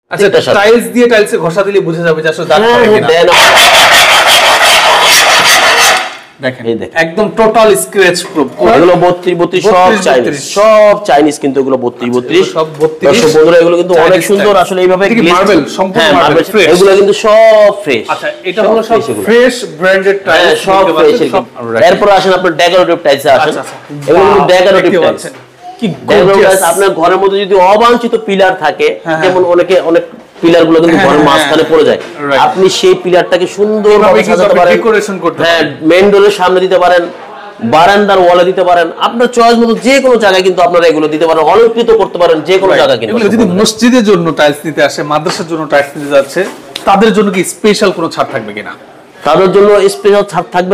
আচ্ছা টাইলস দিয়ে টাইলসে ঘষা দিলে বুঝে যাবে যে আসলে দাগ পড়ে কিনা। দেখেন একদম টোটাল স্ক্র্যাচ প্রুফ। এগুলো 32 সব চাইনিজ কিন্তু এগুলো 32 সব 32 দর্শক বন্ধুরা এগুলো কিন্তু অনেক সুন্দর আসলে এইভাবে মার্বেল সম্পূর্ণ মার্বেল ফ্রেশ। এগুলো কিন্তু সব ফ্রেশ। আচ্ছা এটা হলো সব ফ্রেশ ব্র্যান্ডেড টাইলস সব ফ্রেশ। এরপর আসেন আপনার ডেকোরেটিভ টাইলসে আসেন। এগুলো কিন্তু ডেকোরেটিভ টাইলস। কি গর্জিয়াস। আপনার ঘরের মধ্যে যদি অবাঞ্ছিত পিলার থাকে যেমন অনেক পিলার গুলো কিন্তু ঘরের মাঝখানে পড়ে যায়, আপনি সেই পিলারটাকে সুন্দরভাবে সাজাতে পারেন, ডেকোরেশন করতে পারেন। হ্যাঁ মেইন ডোরের সামনে দিতে পারেন, বারান্দার ওয়ালে দিতে পারেন, আপনার চয়েস মতো যে কোনো জায়গায় কিন্তু আপনারা এগুলো দিতে পারেন, অলংকৃত করতে পারেন যে কোনো জায়গায়। কিন্তু এগুলো যদি মসজিদের জন্য টাইলস নিতে আসে, মাদ্রাসার জন্য টাইলস নিতে যাচ্ছে, তাদের জন্য কি স্পেশাল কোনো ছাড় থাকবে কিনা? তাদের জন্য স্পেশাল ছাড় থাকবে।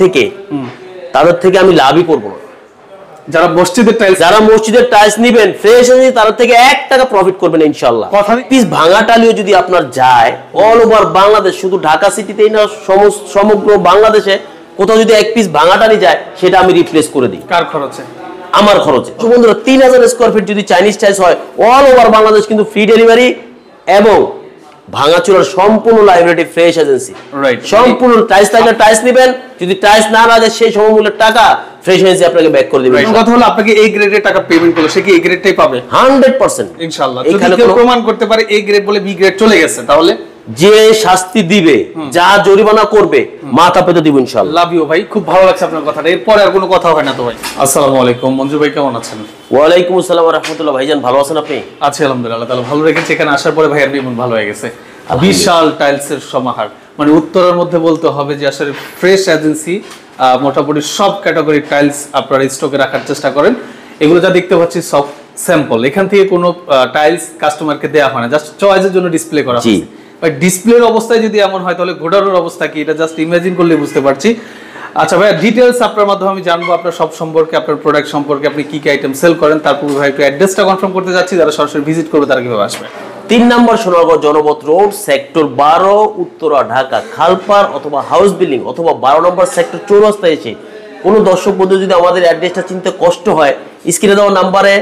তাদের থেকে আমি লাভই করব না। যারা মসজিদের টাইলস নেবেন ফ্রেশ আছে তাদের থেকে 1 টাকা প্রফিট করবেন ইনশাআল্লাহ। পিস ভাঙা টালিও যদি আপনার যায় অল ওভার বাংলাদেশ, শুধু ঢাকা সিটিতেই না সমগ্র বাংলাদেশে কোথাও যদি 1 পিস ভাঙা টালি যায় সেটা আমি রিপ্লেস করে দিই। কার খরচে? আমার খরচে। বন্ধুরা 3000 স্কয়ার ফিট যদি চাইনিজ টাইলস হয় অল ওভার বাংলাদেশ কিন্তু ফ্রি ডেলিভারি এবং ভাঙাচোরার সম্পূর্ণ লাইবিলিটি ফ্রেশ এজেন্সি। সম্পূর্ণ টাইলস থাকলে টাইলস নেবেন, যদি টাইলস না লাগে সেই সমমূল্যের টাকা ফ্রেশ এজেন্সি আপনাকে ব্যাক করে দিবে। কথা হলো আপনাকে এই গ্রেডের টাকা পেমেন্ট করলে সে কি এই গ্রেডটাই পাবে 100% ইনশাআল্লাহ। যদি কেউ প্রমাণ করতে পারে এই গ্রেড বলে বি গ্রেড চলে গেছে, তাহলে যে শাস্তি দিবে, যা জরিমানা করবে মাথা পেতে দিব ইনশাআল্লাহ। লাভ ইউ ভাই, খুব ভালো লাগছে আপনার কথাটা। এরপর আর কোনো কথা হয় না তো ভাই। আসসালামু আলাইকুম মঞ্জু ভাই, কেমন আছেন? ওয়া আলাইকুম আসসালাম ওয়া রাহমাতুল্লাহ। ভাইজান ভালো আছেন আপনি? আছি আলহামদুলিল্লাহ, তাহলে ভালো রেখেছি। এখানে আসার পরে ভাই আর মন ভালো হয়ে গেছে। বিশাল টাইলসের সমাহার, মানে উত্তরের মধ্যে বলতে হবে যে আসলে ফ্রেশ এজেন্সি মোটামুটি সব ক্যাটাগরি টাইলস আপনারা স্টকে রাখার চেষ্টা করেন। এগুলো যা দেখতে পাচ্ছি সব স্যাম্পল, এখান থেকে কোনো টাইলস কাস্টমারকে দেওয়া হয় না, জাস্ট চয়েসের জন্য ডিসপ্লে করা হয়। ভাই ডিসপ্লের অবস্থায় যদি এমন হয় তাহলে গোডাউনের অবস্থা কি, এটা জাস্ট ইমাজিন করলে বুঝতে পারছি। আচ্ছা ভাই ডিটেইলস আপনার মাধ্যমে আমি জানবো আপনার সব সম্পর্কে, আপনার প্রোডাক্ট সম্পর্কে, আপনি কি কি আইটেম সেল করেন। তারপর ভাই একটু অ্যাড্রেসটা কনফার্ম করতে যাচ্ছি, যারা সরাসরি ভিজিট করবে তারা কিভাবে আসবে? 3 নম্বর সোনারগাঁও জনপথ রোড, সেক্টর 12, উত্তরা ঢাকা, খালপার অথবা হাউস বিল্ডিং অথবা 12 নম্বর সেক্টর চৌরাস্তায় এসে কোনো দর্শক বন্ধু যদি আমাদের অ্যাড্রেসটা চিনতে কষ্ট হয়, স্ক্রিনে দেওয়া নম্বরে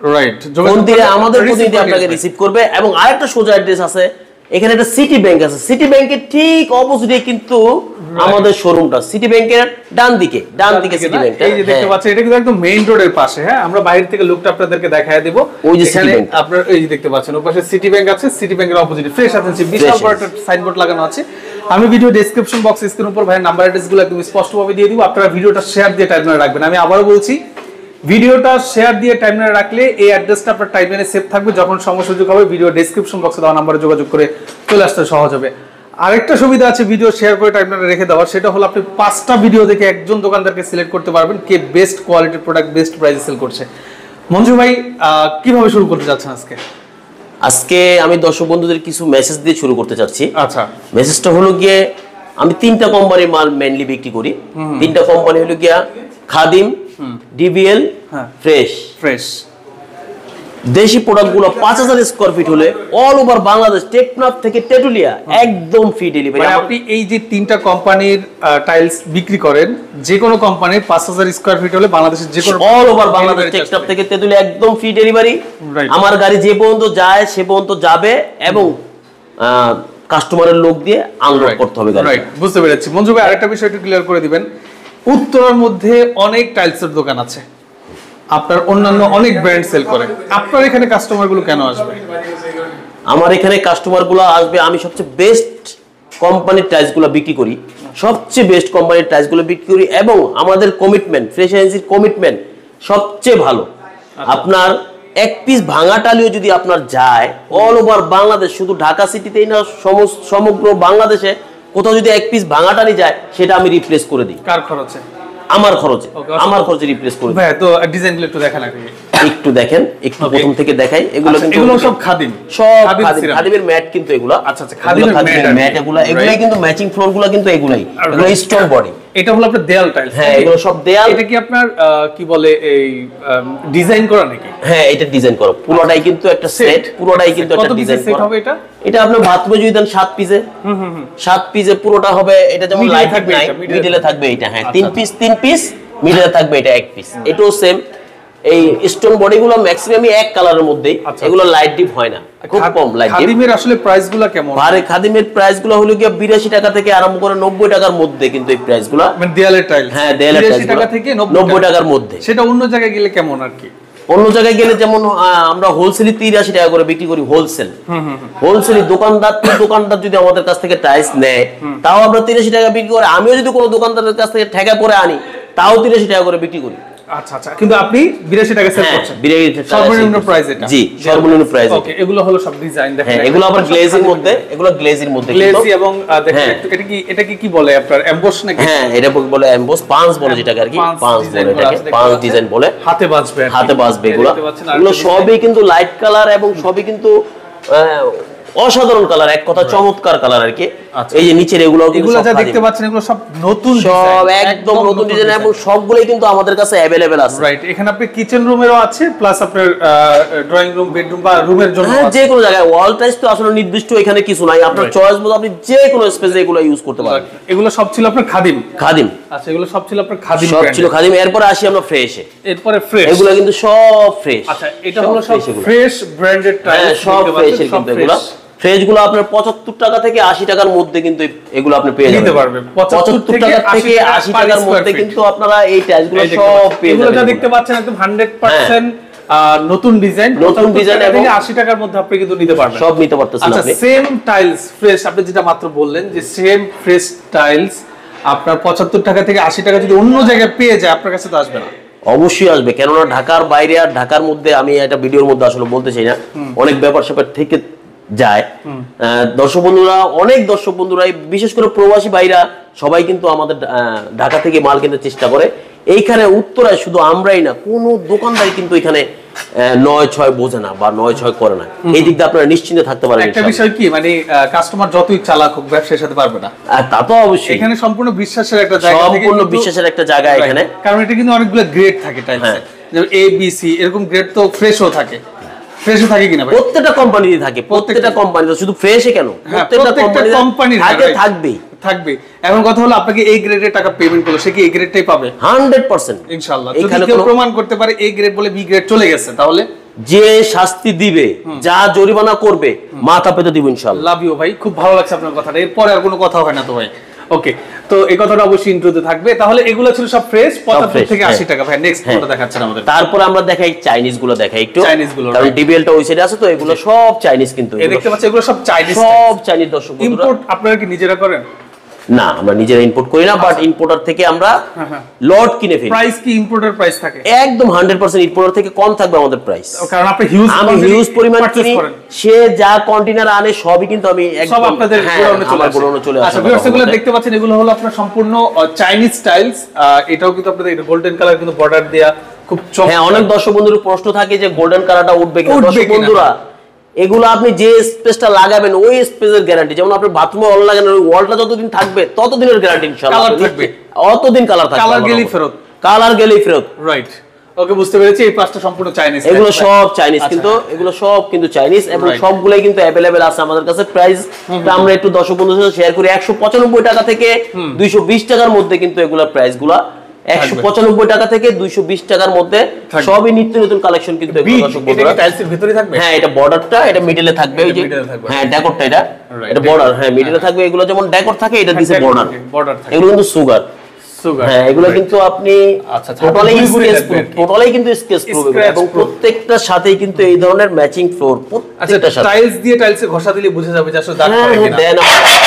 ফোন দিলে আমাদের প্রতিনিধি আপনাকে রিসিভ করবে। এবং আরেকটা সোজা অ্যাড্রেস আছে, এখানে একটা সিটি ব্যাংক আছে, সিটি ব্যাংকের ঠিক অপোজিটে কিন্তু আমাদের শোরুমটা, সিটি ব্যাংকের ডান দিকে সিটি ব্যাংকটা এই যে দেখতে পাচ্ছেন, এটা কিন্তু একদম মেইন রোডের পাশে। হ্যাঁ আমরা বাইরে থেকে লুকটা আপনাদেরকে দেখায় দেব। ওই যে সিটি ব্যাংক আপনারা এই যে দেখতে পাচ্ছেন, ওই পাশে সিটি ব্যাংক আছে, সিটি ব্যাংকের অপোজিটে ফ্রেশ এজেন্সি বিশাল বড় একটা সাইনবোর্ড লাগানো আছে। আমি ভিডিও ডেসক্রিপশন বক্স স্ক্রিনের উপর ভাই নাম্বার অ্যাড্রেসগুলো একদম স্পষ্টভাবে দিয়ে দিব। আপনারা ভিডিওটা শেয়ার দিয়ে টাইমলাইনে রাখবেন। আমি আবারো বলছি, ভিডিওটা শেয়ার দিয়ে টাইমলাইনে রাখলে এই অ্যাড্রেসটা আপনার টাইমলাইনে সেভ থাকবে। যখন সময় সুযোগ হবে ভিডিও ডেসক্রিপশন বক্সে দেওয়া নম্বরে যোগাযোগ করে চলে আসতে সহজ হবে। আরেকটা সুবিধা আছে ভিডিও শেয়ার করে টাইমলাইনে রেখে দেওয়ার, সেটা হলো আপনি 5টা ভিডিও দেখে একজন দোকানদারকে সিলেক্ট করতে পারবেন কে বেস্ট কোয়ালিটির প্রোডাক্ট বেস্ট প্রাইসে সেল করছে। মঞ্জু ভাই কিভাবে শুরু করতে যাচ্ছেন আজকে? আমি দর্শক বন্ধুদের কিছু মেসেজ দিয়ে শুরু করতে চাচ্ছি। আচ্ছা মেসেজটা হলো গিয়ে, আমি 3টা কোম্পানির মাল মেইনলি বিক্রি করি। 3টা কোম্পানি হলো গিয়া খাদিম, ডিবিএল, ফ্রেশ। দেশি প্রোডাক্টগুলো 5000 স্কয়ার ফিট হলে অল ওভার বাংলাদেশ, টেকনাফ থেকে তেতুলিয়া একদম ফ্রি ডেলিভারি। মানে আপনি এই যে 3টা কোম্পানির টাইলস বিক্রি করেন, যে কোনো কোম্পানির 5000 স্কয়ার ফিট হলে বাংলাদেশের যে কোনো অল ওভার বাংলাদেশ, টেকনাফ থেকে তেতুলিয়া একদম ফ্রি ডেলিভারি। আমার গাড়ি যে পর্যন্ত যায় সে পর্যন্ত যাবে এবং কাস্টমারের লোক দিয়ে আনলোড করতে হবে গাড়ি। রাইট, বুঝতে পেরেছি। মঞ্জু ভাই আরেকটা বিষয় একটু ক্লিয়ার করে দিবেন, উত্তরার মধ্যে অনেক টাইলসের দোকান আছে, আপনার অন্যান্য অনেক ব্র্যান্ড সেল করে, আপনার এখানে কাস্টমারগুলো কেন আসবে? আমার এখানে কাস্টমারগুলো আসবে, আমি সবচেয়ে বেস্ট কোম্পানির টাইলসগুলো বিক্রি করি, সবচেয়ে বেস্ট কোম্পানির টাইলসগুলো বিক্রি করি এবং আমাদের কমিটমেন্ট, ফ্রেশ এজেন্সির কমিটমেন্ট সবচেয়ে ভালো। আপনার 1 পিস ভাঙা টালিও যদি আপনার যায় অল ওভার বাংলাদেশ, শুধু ঢাকা সিটিতেই না সমগ্র বাংলাদেশে কোথাও যদি 1 পিস ভাঙা টালি যায় সেটা আমি রিপ্লেস করে দিই। কার খরচে? আমার খরচে রিপ্লেস করে দিই। ভাই তো ডিজাইনগুলো একটু দেখান আগে। একটু দেখেন, একটু প্রথম থেকে দেখাই। এগুলো সব খাদিম, খাদিমের ম্যাট কিন্তু এগুলা। আচ্ছা খাদিমের ম্যাট এগুলাই কিন্তু ম্যাচিং ফ্লোরগুলো কিন্তু এগুলো স্ট্রং বডি। এটা হলো আপনার দেয়াল টাইলস। হ্যাঁ এগুলো সব দেয়াল। এটা কি আপনার কি বলে এই ডিজাইন করা নাকি? হ্যাঁ এটা ডিজাইন করা, পুরোটাই কিন্তু একটা সেট, পুরোটাই কিন্তু একটা ডিজাইন করা হবে। এটা আপনার বাথরুমে যদি দেন 7 পিসে, 7 পিসে পুরোটা হবে। এটা যেমন লাইট থাকবে, মিডলে থাকবে এটা। হ্যাঁ 3 পিস মিডলে থাকবে এটা 1 পিস। এটাও সেম। এই স্টোন বডিগুলো ম্যাক্সিমাম এক কালারের মধ্যেই, এগুলো লাইট ডিপ হয় না, খুব কম লাইট ডিপ। খাদিমের আসলে প্রাইসগুলো কেমন? আরে খাদিমের প্রাইসগুলো হলো কি 82 টাকা থেকে আরম্ভ করে 90 টাকার মধ্যে কিন্তু এই প্রাইসগুলো, মানে দেয়ালের টাইলস। হ্যাঁ দেয়ালের টাইলস 82 টাকা থেকে 90 টাকার মধ্যে। সেটা অন্য জায়গায় গেলে কেমন আর কি? অন্য জায়গায় গেলে যেমন আমরা হোলসেলে 83 টাকা করে বিক্রি করি, হোলসেল। হোলসেল দোকানদার যদি আমাদের কাছ থেকে টাইলস নেয় তাও আমরা 83 টাকা বিক্রি করে, আমিও যদি কোনো দোকানদারের কাছ থেকে ঠেকা করে আনি তাও 83 টাকা করে বিক্রি করি। আচ্ছা আচ্ছা, কিন্তু আপনি 82 টাকা সেল করছেন? 82 টাকা সর্বনিম্ন প্রাইস এটা? জি, সর্বনিম্ন প্রাইস। ওকে, এগুলো হলো সব ডিজাইন দেখেন। হ্যাঁ, এগুলো আবার গ্লেজিং মধ্যে, এগুলো গ্লেজিং মধ্যে গ্লেজি এবং দেখেন এটা কি বলে আপনার, এমবস নাকি? হ্যাঁ, এটা বলে এমবস, পাঁচ বলে যেটাকে আর কি, পাঁচ বলে এটাকে, পাঁচ ডিজাইন বলে, হাতে বাজবে এগুলো সবই কিন্তু লাইট কালার এবং সবই কিন্তু অসাধারণ কালার, এক কথা চমৎকার কালার আর কি। এই যে নিচের এগুলো যা দেখতে পাচ্ছেন এগুলো সব নতুন, সব একদম নতুন ডিজাইন এবং সবগুলোই কিন্তু আমাদের কাছে अवेलेबल আছে। রাইট, এখানে আপনি কিচেন রুমেরও আছে, প্লাস আপনার ড্রয়িং রুম, বেডরুম বা রুমের জন্য আছে, যে কোনো জায়গায়। ওয়াল টাইলস তো আসলে নির্দিষ্ট এখানে কিছু নাই, আপনার চয়েস মতো আপনি যে কোনো স্পেসে এগুলো ইউজ করতে পারেন। এগুলো সব ছিল আপনার খাদিম। আচ্ছা, এগুলো সব ছিল আপনার খাদিম, সব ছিল খাদিম। এরপর আসি আমরা ফ্রেশে, এরপরে ফ্রেশ, এগুলো কিন্তু সব ফ্রেশ। আচ্ছা, এটা হলো সব ফ্রেশ ব্র্যান্ডেড টাইলস, সব ফ্রেশ কিন্তু এগুলো। ফ্রেশগুলো আপনার 75 টাকা থেকে 80 টাকার মধ্যে কিন্তু এগুলো আপনি পেয়ে যেতে পারবেন। 75 টাকা থেকে 80 টাকার মধ্যে কিন্তু আপনারা এই টাইলসগুলো সব পেয়ে যাবেন। এগুলো যা দেখতে পাচ্ছেন একদম 100% নতুন ডিজাইন এবং 80 টাকার মধ্যে আপনি কিন্তু নিতে পারবেন, সব নিতে পারতেছেন আপনি। সেম টাইলস ফ্রেশ, আপনি যেটা মাত্র বললেন যে সেম ফ্রেশ টাইলস আপনার 75 টাকা থেকে 80 টাকা যদি অন্য জায়গায় পেয়ে যায়, আপনার কাছে তো আসবে না? অবশ্যই আসবে, কেননা ঢাকার বাইরে আর ঢাকার মধ্যে আমি এটা ভিডিওর মধ্যে আসলে বলতে চাই না, অনেক ব্যাপার স্যাপার থেকে যায়। অনেক দর্শক বন্ধুরা বিশেষ করে প্রবাসী ভাইরা সবাই কিন্তু আমাদের ঢাকা থেকে মাল কিনতে চেষ্টা করে। এইখানে উত্তরায় শুধু আমরাই না, কোনো দোকানদারই কিন্তু এখানে 9-6 বোঝে না বা 9-6 করে না। এই দিক দিয়ে আপনারা নিশ্চিন্তে থাকতে পারেন। একটা বিষয় কি, মানে কাস্টমার যতই চালাক হোক ব্যবসার সাথে পারবে না, তা তো অবশ্যই। এখানে সম্পূর্ণ বিশ্বাসের একটা জায়গা, সম্পূর্ণ বিশ্বাসের একটা জায়গা এখানে, কারণ এটা কিন্তু অনেকগুলো গ্রেড থাকে টাইলসে, যেমন A B C এরকম গ্রেড তো ফ্রেশও থাকে। ফ্রেশও থাকে কিনা ভাই? প্রত্যেকটা কোম্পানিতে থাকে, প্রত্যেকটা কোম্পানিতে, শুধু ফ্রেশে কেন, প্রত্যেকটা কোম্পানির থাকবে। এখন কথা হলো, আপনাকে এই গ্রেডের টাকা পেমেন্ট করলে সে কি এই গ্রেডটাই পাবে? 100% ইনশাআল্লাহ। যদি কেউ প্রমাণ করতে পারে এই গ্রেড বলে বি গ্রেড চলে গেছে, তাহলে যে শাস্তি দিবে, যা জরিমানা করবে, মাথা পেতে দিব ইনশাআল্লাহ। লাভ ইউ ভাই, খুব ভালো লাগছে আপনার কথাটা। এরপরে আর কোনো কথা হয় না তো ভাই? ওকে, তো এই কথাটা অবশ্যই ইন্ট্রোতে থাকবে। তাহলে এগুলো ছিল সব ফ্রেশ 75 থেকে 80 টাকা। ভাই নেক্সট কোনটা দেখাচ্ছেন আমাদের? তারপর আমরা দেখাই চাইনিজ গুলো, দেখাই একটু চাইনিজ গুলো, কারণ ডিবিএলটা ওই সাইডে আছে, তো এগুলো সব চাইনিজ কিন্তু এই দেখতে পাচ্ছেন, এগুলো সব চাইনিজ, সব চাইনিজ। দর্শক ইম্পোর্ট আপনারা কি নিজেরা করেন? না, আমরা নিজেরা ইম্পোর্ট করি না, বাট ইম্পোর্টার থেকে আমরা লট কিনে ফেলি। প্রাইস কি ইম্পোর্টার প্রাইস থাকে? একদম 100% ইম্পোর্টার থেকে কম থাকবে আমাদের প্রাইস, কারণ আপনি হিউজ পরিমাণ কিনি। সে যা কন্টেইনার আনে সবই কিন্তু আমি সব আপনাদের গোডাউনে চলে আসে। আচ্ছা, ভিউয়ার্স এগুলো দেখতে পাচ্ছেন, এগুলো হলো আপনার সম্পূর্ণ চাইনিজ স্টাইলস। এটাও কিন্তু আপনাদের গোল্ডেন কালার কিন্তু বর্ডার দেয়া, খুব চমৎকার। হ্যাঁ, অনেক দর্শক বন্ধুদের প্রশ্ন থাকে যে গোল্ডেন কালারটা উঠবে কিনা। দর্শক বন্ধুরা, এগুলো আপনি যে স্পেসটা লাগাবেন ওই স্পেসের গ্যারান্টি, যেমন আপনি বাথরুমে ওয়াল লাগাবেন, ওই ওয়ালটা যতদিন থাকবে ততদিনের গ্যারান্টি ইনশাআল্লাহ। কালার থাকবে, অতদিন কালার থাকবে, কালার গেলেই ফেরত। রাইট, ওকে, বুঝতে পেরেছি। এই পাঁচটা সম্পূর্ণ চাইনিজ, এগুলো সব চাইনিজ, কিন্তু এগুলো সব কিন্তু চাইনিজ এবং সবগুলাই কিন্তু अवेलेबल আছে আমাদের কাছে। প্রাইস আমরা একটু দর্শক বন্ধুদের সাথে শেয়ার করি। 195 টাকা থেকে 220 টাকার মধ্যে কিন্তু এগুলোর প্রাইসগুলো 195 টাকা থেকে 220 টাকার মধ্যে, সবই নিত্য নতুন কালেকশন কিন্তু এগুলো দর্শক বন্ধুরা। এটা টাইলসের ভিতরে থাকবে। হ্যাঁ, এটা বর্ডারটা, এটা মিডলে থাকবে, ওই যে হ্যাঁ ডেকোরটা, এটা বর্ডার, হ্যাঁ মিডলে থাকবে। এগুলো যেমন ডেকোর থাকে, এটা দিছে বর্ডার থাকে। এগুলো কিন্তু সুগার, হ্যাঁ এগুলো কিন্তু আপনি টোটালি কিন্তু স্কেচ প্রুফ এবং প্রত্যেকটার সাথেই কিন্তু এই ধরনের ম্যাচিং ফ্লোর, প্রত্যেকটার সাথে টাইলস দিয়ে টাইলসে ঘষা দিলে বুঝা যাবে যে আসলে দাগ পড়ে কিনা।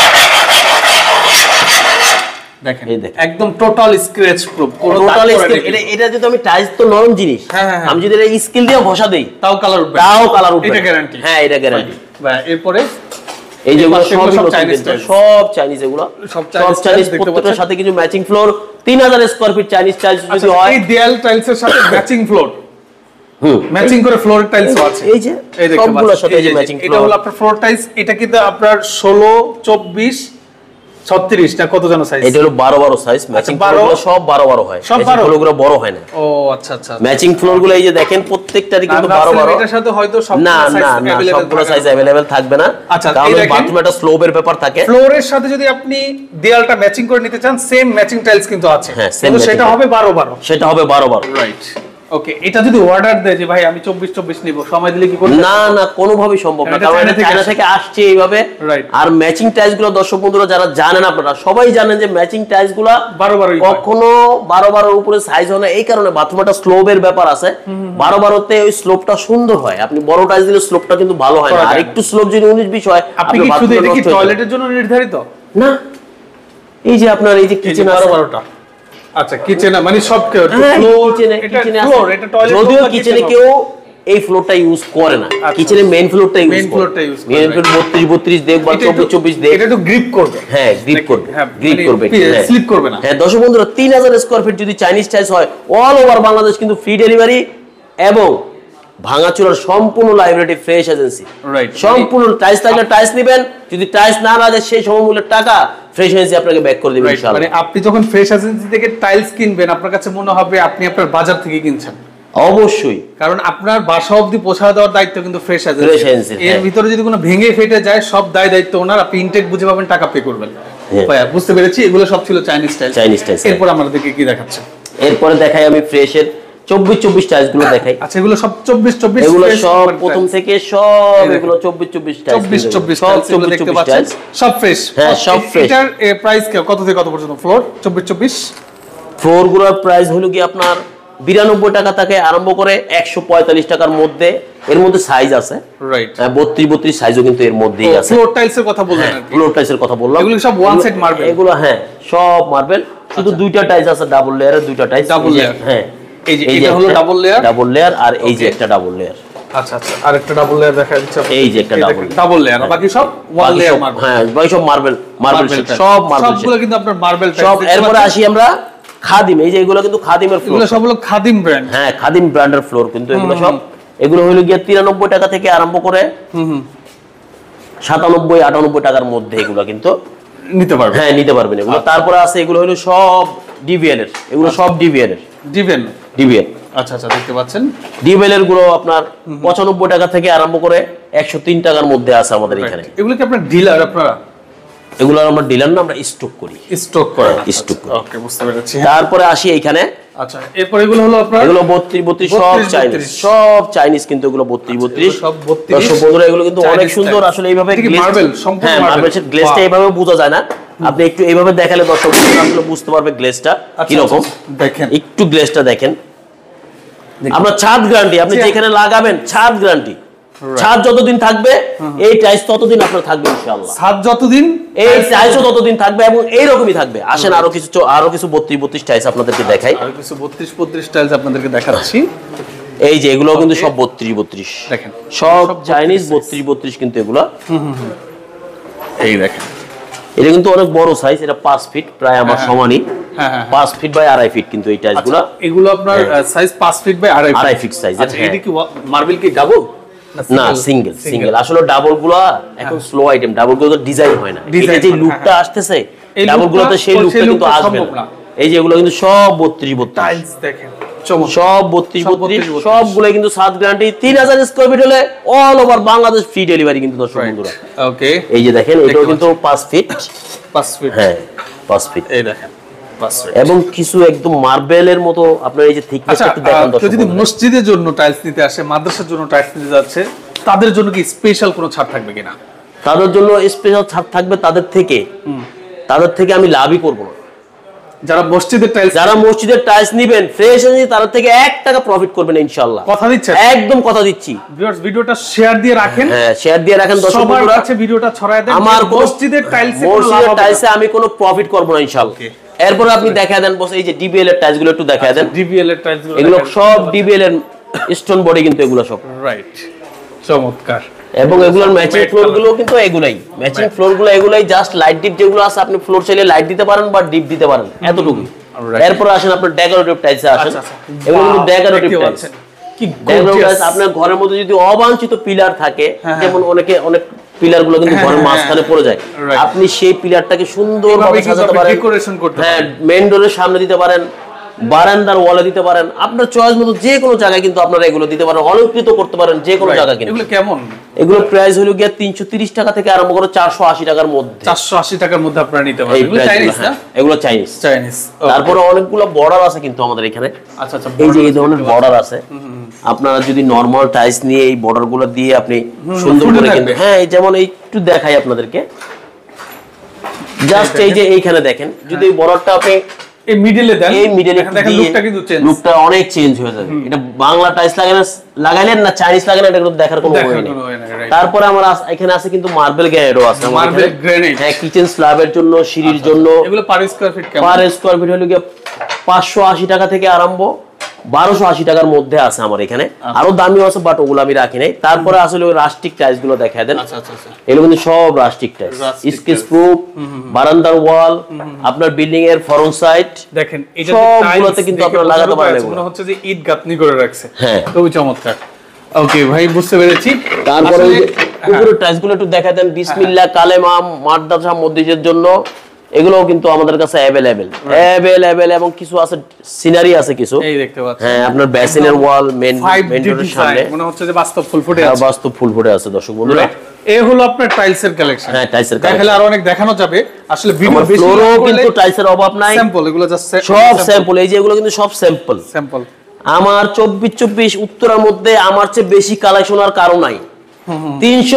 দেখেন, একদম টোটাল স্ক্র্যাচ প্রুফ, কোনো দাগ পড়ে না। এটা যদি আমি টাইলস তো নরম জিনিস, আমি যদি এটা স্কিল দিয়ে ঘষা দেই তাও কালার উঠবে, এটা গ্যারান্টি। হ্যাঁ, এটা গ্যারান্টি। এরপরে এই যেগুলো সব চাইনিজ, এগুলো সব চাইনিজ, প্রত্যেকটার সাথে কিছু ম্যাচিং ফ্লোর। 3000 স্কয়ার ফিট চাইনিজ টাইলস যদি হয়, এই দেয়াল টাইলসের সাথে ম্যাচিং ফ্লোর, ম্যাচিং করে ফ্লোর টাইলসও আছে। এই যে সবগুলোর সাথে এই যে ম্যাচিং ফ্লোর, এটা হলো আপনার ফ্লোর টাইলস। এটা কিন্তু আপনার 16, 24, 36 টা কত জানো সাইজ? এটা হলো 12 সাইজ। ম্যাচিং ফ্লোরগুলো সব 12 হয়, সব ফ্লোরগুলো বড় হয় না। ও আচ্ছা আচ্ছা, ম্যাচিং ফ্লোরগুলো এই যে দেখেন প্রত্যেকটারই কিন্তু 12। এটার সাথে হয়তো সবগুলো সাইজ अवेलेबल থাকবে না, কারণ বাথরুমে একটা স্লোপের ব্যাপার থাকে। ফ্লোরের সাথে যদি আপনি দেয়ালটা ম্যাচিং করে নিতে চান, সেম ম্যাচিং টাইলস কিন্তু আছে, কিন্তু সেটা হবে 12। সেটা হবে 12। রাইট, ওকে, এটা যদি অর্ডার দেয় যে ভাই আমি 24 নিব, সময় দিলে কি করতে? না না, কোনোভাবেই সম্ভব না, কারণ এটা চায়না থেকে আসছে এইভাবে। আর ম্যাচিং টাইলস গুলো দর্শক বন্ধুরা যারা জানেন, আপনারা সবাই জানেন যে ম্যাচিং টাইলস গুলা 12 কখনো 12 উপরে সাইজ হয় না, এই কারণে বাথরুমটা স্লোপের ব্যাপার আছে। 12 ওই স্লোপটা সুন্দর হয়, আপনি বড় টাইলস দিলে স্লোপটা কিন্তু ভালো হয় না, আর একটু স্লোপ যদি 19-20 হয়। আপনি কি শুধু এটা কি টয়লেটের জন্য নির্ধারিত? না, এই যে আপনার এই যে কিচেন 12টা, আচ্ছা কিচেন মানে সব ফ্লোর, এটা টয়লেট, যদিও কিচেনে কেউ এই ফ্লোরটা ইউজ করে না, কিচেনে মেইন ফ্লোরটা ইউজ করে। মেইন ফ্লোর 32 দেখবা, 24 দেখ, এটা একটু গ্রিপ করবে। হ্যাঁ, গ্রিপ করবে, গ্রিপ করবে, স্লিপ করবে না। হ্যাঁ দর্শক বন্ধুরা, 3000 স্কয়ার ফিট যদি চাইনিজ টাইলস হয়, অল ওভার বাংলাদেশ কিন্তু ফ্রি ডেলিভারি, এবং ভাঙাচোরার সম্পূর্ণ লাইবিলিটি ফ্রেশ এজেন্সি। রাইট, সম্পূর্ণ টাইলস থাকলে টাইলস নেবেন, যদি টাইলস না লাগে সেই সমমূল্যের টাকা ফ্রেশ এজেন্সি আপনাকে ব্যাক করে দেবে ইনশাআল্লাহ। মানে আপনি যখন ফ্রেশ এজেন্সি থেকে টাইলস কিনবেন, আপনার কাছে মনে হবে আপনি আপনার বাজার থেকে কিনছেন। অবশ্যই, কারণ আপনার বাসা অবধি পৌঁছা দেওয়ার দায়িত্ব কিন্তু ফ্রেশ এজেন্সি। এর ভিতরে যদি কোনো ভেঙে ফেটে যায়, সব দায়িত্ব ওনার, আপনি ইনটেক বুঝে পাবেন, টাকা পে করবেন। ভাইয়া বুঝতে পেরেছি, এগুলো সব ছিল চাইনিজ টাইলস। এরপর আমাদেরকে কি দেখাচ্ছে? এরপরে দেখাই আমি ফ্রেশের 24 টাইলস গুলো দেখাই। আচ্ছা, এগুলো সব 24 এগুলো সব প্রথম থেকে সব এগুলো 24 টাইলস, 24 টাইলস সব ফ্রেশ। হ্যাঁ, সব ফ্রেশ। এটার প্রাইস কত থেকে কত পর্যন্ত ফ্লোর? 24 ফ্লোর গুলোর প্রাইস হলো কি আপনার 92 টাকা থেকে আরম্ভ করে 145 টাকার মধ্যে। এর মধ্যে সাইজ আছে, রাইট, 32 সাইজও কিন্তু এর মধ্যেই আছে। ফ্লোর টাইলসের কথা বললেন আর কি, ফ্লোর টাইলসের কথা বললাম। এগুলো সব ওয়ান সেট মার্বেল, এগুলো হ্যাঁ সব মার্বেল, শুধু দুইটা টাইলস আছে, ডাবল লেয়ারের দুইটা টাইলস, ডাবল লেয়ার। হ্যাঁ, এই যে এটা হলো ডাবল লেয়ার, আর এই যে একটা ডাবল লেয়ার। আচ্ছা, আরেকটা ডাবল লেয়ার দেখা যাচ্ছে, এই যে একটা ডাবল লেয়ার, বাকি সব ওয়ান লেয়ার মার্বেল। হ্যাঁ, বাকি সব মার্বেল, সব মার্বেল, সবগুলো কিন্তু আপনার মার্বেল টাইপ। সব। এরপর আসি আমরা খাদিম, এই যে এগুলো কিন্তু খাদিমের ফ্লোর, এগুলো সব হলো খাদিম ব্র্যান্ড। হ্যাঁ, খাদিম ব্র্যান্ডের ফ্লোর কিন্তু এগুলো সব। এগুলো হলো গিয়ে 93 টাকা থেকে আরম্ভ করে 97-98 টাকার মধ্যে এগুলো কিন্তু নিতে পারবেন। হ্যাঁ, নিতে পারবেন এগুলো। তারপরে আছে এগুলো হলো সব ডিভিএল এর, এগুলো সব ডিভিএল এর। ডিভিএল, আচ্ছা, দেখতে পাচ্ছেন ডিভিএল এর গুলো আপনার 95 টাকা থেকে আরম্ভ করে 103 টাকার মধ্যে আছে আমাদের এখানে। এগুলো কি আপনার ডিলার? আপনারা এগুলো আমরা ডিলার না, আমরা স্টক করি। ওকে, বুঝতে পেরেছি। তারপরে আসি এইখানে। আচ্ছা, এরপর এগুলো হলো আপনার এগুলো 32 সব চাইনিজ কিন্তু এগুলো 32 সব 32। দর্শক বন্ধুরা, এগুলো কিন্তু অনেক সুন্দর আসলে। এইভাবে মার্বেল, সম্পূর্ণ মার্বেল গ্লেজটা এইভাবে বোঝা যায় না, আপনি একটু এইভাবে দেখালে দর্শক বন্ধুরা আসলে বুঝতে পারবে গ্লেজটা কি রকম। দেখেন, একটু গ্লেজটা দেখেন। আমরা ছাদ গ্যারান্টি, আপনি যেখানে লাগাবেন ছাদ গ্যারান্টি। ছাদ যতদিন থাকবে এই টাইলস ততদিন আপনার থাকবে ইনশাআল্লাহ। ছাদ যতদিন এই টাইলসও ততদিন থাকবে, এবং এই রকমই থাকবে। আসেন আরো কিছু 32 টাইলস আপনাদেরকে দেখাই। আরো কিছু 32 টাইলস আপনাদেরকে দেখাচ্ছি। এই যে এগুলো কিন্তু সব 32 দেখেন, সব চাইনিজ 32 কিন্তু এগুলো। এই দেখেন, এটা কিন্তু অনেক বড় সাইজ, এটা 5 ফিট প্রায় আমার সমানই। 5 ফিট বাই 2.5 ফিট কিন্তু এই টাইলসগুলো। এগুলো আপনার size 5 feet by 2.5 feet size. এটা কি মার্বেল কি ডাবল না সিঙ্গেল? আসলে ডাবল গুলো এখন স্লো আইটেম, ডাবল গুলো তো ডিজাইন হয় না। এটা যে লুকটা আসতেছে ডাবল গুলোতে, সেই লুকটা কিন্তু আসবে না। এই যে এগুলো কিন্তু সব 32 টাইলস দেখেন, সব 32 সবগুলো কিন্তু 7 গ্যারান্টি। 3000 স্কয়ার ফিট হলে all over Bangladesh free delivery কিন্তু দর্শক বন্ধুরা। ওকে, এই যে দেখেন, এটাও কিন্তু 5 ফিট। হ্যাঁ, 5 ফিট। এই দেখেন, এবং কিছু একদম মার্বেলের মতো আপনার এই যে থিকনেসটা একটু দেখেন দর্শক। যদি মসজিদের জন্য টাইলস নিতে আসে, মাদ্রাসার জন্য টাইলস নিতে যাচ্ছে, তাদের জন্য কি স্পেশাল কোনো ছাড় থাকবে কিনা? তাদের জন্য স্পেশাল ছাড় থাকবে। তাদের থেকে আমি লাভই করব না। যারা মসজিদের টাইলস নেবেন ফ্রেশ এনে তাদের থেকে 1 টাকা প্রফিট করবেন ইনশাআল্লাহ। কথা দিচ্ছেন? একদম কথা দিচ্ছি। ভিউয়ার্স, ভিডিওটা শেয়ার দিয়ে রাখেন। হ্যাঁ, শেয়ার দিয়ে রাখেন দর্শক বন্ধুরা, কাছে ভিডিওটা ছড়ায় দেন। আমার মসজিদের টাইলসে আমি কোনো প্রফিট করব না ইনশাআল্লাহ। এরপর আপনি দেখায় দেন বস, এই যে ডিবিএল এর টাইলসগুলো একটু দেখায় দেন। ডিবিএল এর টাইলসগুলো এগুলো সব ডিবিএল এর স্টোন বডি কিন্তু এগুলো সব। রাইট, চমৎকার। এবং এগুলোর ম্যাচিং ফ্লোর গুলো কিন্তু এগুলাই জাস্ট লাইট ডিপ যেগুলো আছে, আপনি ফ্লোর চাইলে লাইট দিতে পারেন বা ডিপ দিতে পারেন, এতটুকুই। এরপর আসেন আপনার ডেকোরেটিভ টাইলসে আসেন। এগুলো কিন্তু ডেকোরেটিভ টাইলস। কি গর্জিয়াস! আপনার ঘরের মধ্যে যদি অবাঞ্ছিত পিলার থাকে, যেমন অনেক পিলার গুলো কিন্তু ঘরের মাঝখানে পড়ে যায়, আপনি সেই পিলারটাকে সুন্দরভাবে সাজাতে পারেন। হ্যাঁ, মেইন ডোরের সামনে দিতে পারেন, বারান্দার ওয়ালে দিতে পারেন, আপনার চয়েস মতো যে কোনো জায়গায় কিন্তু আপনারা এগুলো দিতে পারেন, অলঙ্কৃত করতে পারেন যে কোনো জায়গায়। কিন্তু এগুলো কেমন? এগুলো প্রাইস হলো গিয়ে 330 টাকা থেকে আরম্ভ করে 480 টাকার মধ্যে। 480 টাকার মধ্যে আপনারা নিতে পারবেন। এগুলো চাইনিজ না? এগুলো চাইনিজ। চাইনিজ। তারপরে অনেকগুলো বর্ডার আছে কিন্তু আমাদের এখানে। আচ্ছা আচ্ছা, এই যে এই ধরনের বর্ডার আছে। আপনারা যদি নরমাল টাইলস নিয়ে এই বর্ডার গুলো দিয়ে আপনি সুন্দর করে কিন্তু, হ্যাঁ এই যেমন একটু দেখাই আপনাদেরকে, জাস্ট এই যে এইখানে দেখেন, যদি এই বর্ডারটা আপনি এই মিডলে দেন, এই মিডলে দেখেন লুকটা কিন্তু চেঞ্জ, লুকটা অনেক চেঞ্জ হয়ে যাবে। এটা বাংলা টাইলস লাগাইলেন না চাইনিজ লাগাইলেন, এটা কিন্তু দেখার কোনো ওয়ে নেই। তারপরে আমার এখানে আছে কিন্তু মার্বেল গ্রানাইটও আছে, মার্বেল গ্রানাইট, হ্যাঁ কিচেন স্ল্যাবের জন্য, সিঁড়ির জন্য। এগুলো পার স্কয়ার ফিট কেমন? পার স্কয়ার ফিট হলো গিয়ে 580 টাকা থেকে আরম্ভ 1280 টাকার মধ্যে আছে আমার এখানে। আরো দামিও আছে, বাট ওগুলো আমি রাখি নাই। তারপরে আসলে ওই রাস্টিক টাইলস গুলো দেখায় দেন। আচ্ছা আচ্ছা আচ্ছা, এগুলো কিন্তু সব রাস্টিক টাইলস, স্কেচ প্রুফ, বারান্দার ওয়াল, আপনার বিল্ডিং এর ফ্রন্ট সাইড দেখেন এটা সবগুলোতে কিন্তু আপনারা লাগাতে পারেন। এগুলো মনে হচ্ছে যে ইট গাঁথনি করে রাখছে, হ্যাঁ খুবই চমৎকার। ওকে ভাই, বুঝতে পেরেছি। তারপরে উপরের টাইলস গুলো একটু দেখায় দেন। বিসমিল্লাহ, কালেমা, মাদ্রাসা মসজিদের জন্য এগুলোও কিন্তু আমাদের কাছে অ্যাভেলেবল এবং কিছু আছে সিনারি আছে কিছু, এই দেখতে পাচ্ছেন। হ্যাঁ আপনার বেসিনের ওয়াল, মেইন ডোরের সামনে মনে হচ্ছে যে বাস্তব ফুল ফুটে আছে, বাস্তব ফুল ফুটে আছে। দর্শক বন্ধুরা, এই হলো আপনার টাইলসের কালেকশন। হ্যাঁ টাইলসের দেখালে আরো অনেক দেখানো যাবে, আসলে ভিডিও বেশি ফ্লোরও কিন্তু টাইলসের অভাব নাই। স্যাম্পল, এগুলো জাস্ট সব স্যাম্পল, এই যে এগুলো কিন্তু সব স্যাম্পল। স্যাম্পল আমার 24 উত্তরার মধ্যে আমার চেয়ে বেশি কালেকশন আর কারো নাই। 300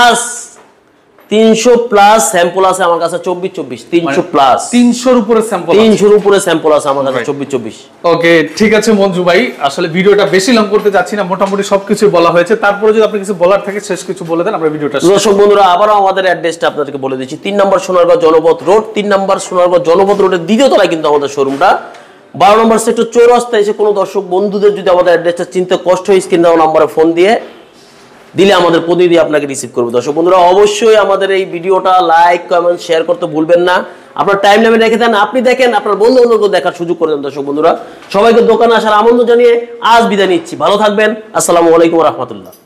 প্লাস স্যাম্পল আছে আমার কাছে। 24 300 প্লাস, 300 উপরে স্যাম্পল, 300 উপরে স্যাম্পল আছে আমার কাছে 24। ওকে ঠিক আছে মঞ্জু ভাই, আসলে ভিডিওটা বেশি লং করতে যাচ্ছি না, মোটামুটি সবকিছু বলা হয়েছে। তারপরে যদি আপনি কিছু বলার থাকে শেষ কিছু বলে দেন, আমরা ভিডিওটা শেষ। দর্শক বন্ধুরা, আবারও আমাদের অ্যাড্রেসটা আপনাদেরকে বলে দিচ্ছি। 3 নম্বর সোনারগাঁও জনপথ রোড, 3 নম্বর সোনারগাঁও জনপথ রোডের দ্বিতীয় তলায় কিন্তু আমাদের শোরুমটা। 12 নম্বর সেক্টর চৌরাস্তায় এসে কোনো দর্শক বন্ধুদের যদি আমাদের অ্যাড্রেসটা চিনতে কষ্ট হয়, স্ক্রিন দেওয়া নম্বরে ফোন দিলে আমাদের প্রতিনিধি আপনাকে রিসিভ করবে। দর্শক বন্ধুরা, অবশ্যই আমাদের এই ভিডিওটা লাইক, কমেন্ট, শেয়ার করতে ভুলবেন না। আপনার টাইম লাইনে রেখে দেন, আপনি দেখেন, আপনার বন্ধু বান্ধবকে দেখার সুযোগ করে দেন। দর্শক বন্ধুরা, সবাইকে দোকানে আসার আমন্ত্রণ জানিয়ে আজ বিদায় নিচ্ছি। ভালো থাকবেন। আসসালামু আলাইকুম ওয়া রাহমাতুল্লাহ।